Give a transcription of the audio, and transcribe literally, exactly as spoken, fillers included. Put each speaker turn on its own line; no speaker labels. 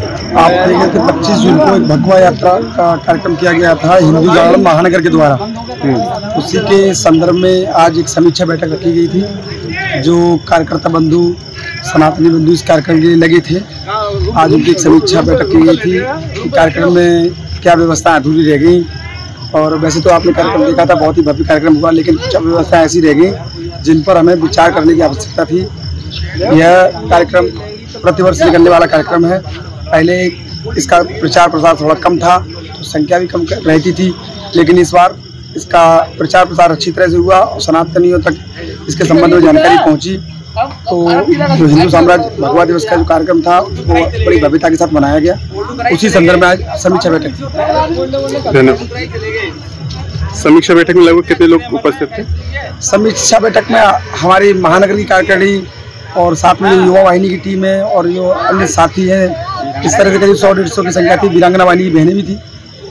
आप देखें तो पच्चीस जून को एक भगवा यात्रा का कार्यक्रम किया गया था हिंदू जागरण महानगर के द्वारा। उसी के संदर्भ में आज एक समीक्षा बैठक रखी गई थी। जो कार्यकर्ता बंधु सनातनी बंधु इस कार्यक्रम के लिए लगे थे, आज उनकी एक समीक्षा बैठक की गई थी कि कार्यक्रम में क्या व्यवस्था अधूरी रह गई। और वैसे तो आपने कार्यक्रम देखा था, बहुत ही भव्य कार्यक्रम हुआ, लेकिन कुछ व्यवस्था ऐसी रह गई जिन पर हमें विचार करने की आवश्यकता थी। यह कार्यक्रम प्रतिवर्ष निकलने वाला कार्यक्रम है। पहले इसका प्रचार प्रसार थोड़ा कम था, तो संख्या भी कम रहती थी, लेकिन इस बार इसका प्रचार प्रसार अच्छी तरह से हुआ और सनातनियों तक इसके संबंध में जानकारी पहुंची। तो जो हिंदू साम्राज्य भगवा दिवस का जो कार्यक्रम था वो बड़ी भव्यता के साथ मनाया गया। उसी संदर्भ में आज समीक्षा बैठक थी।
समीक्षा बैठक में लगभग कितने लोग उपस्थित थे?
समीक्षा बैठक में हमारी महानगर की कार्यकारिणी और साथ में युवा वाहिनी की टीम है और जो अन्य साथी हैं, इस तरह से करीब सौ डेढ़ सौ की संख्या थी। वीरांगना वाहिनी की बहनें भी थी।